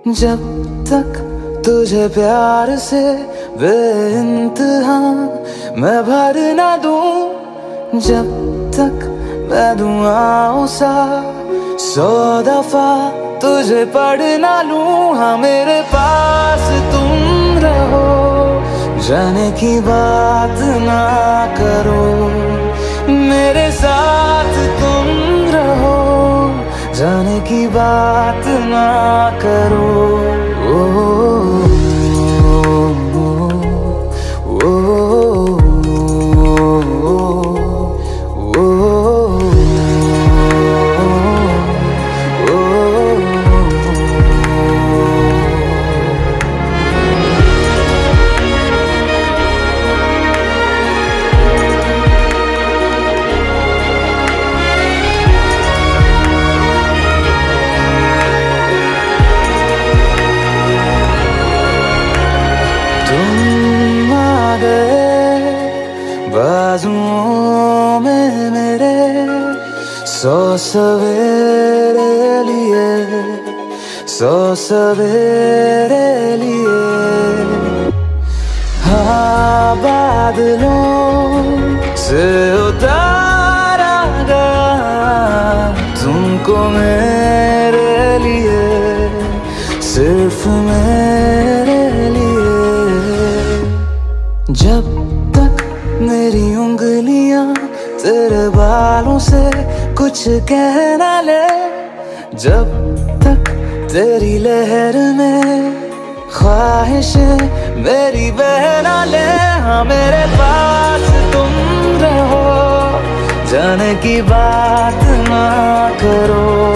जब तक तुझे प्यार से बेइंतहा मैं भर ना दूं, जब तक मैं दुआओं सा 100 दफा तुझे पढ़ ना लूं। हाँ मेरे पास तुम रहो, जाने की बात ना करो, मेरे साथ तुम रहो, जाने की बात ना करो। बाजुओं में मेरे 100 सवेरे लिए, 100 सवेरे लिए। हाँ बादलों से उतारा गया तुमको मेरे लिए, सिर्फ मेरे लिए। जब तक मेरी उंगलियां तेरे बालों से कुछ कह ना ले, जब तक तेरी लहर में ख्वाहिशें मेरी बह ना ले। हाँ मेरे पास तुम रहो, जाने की बात ना करो,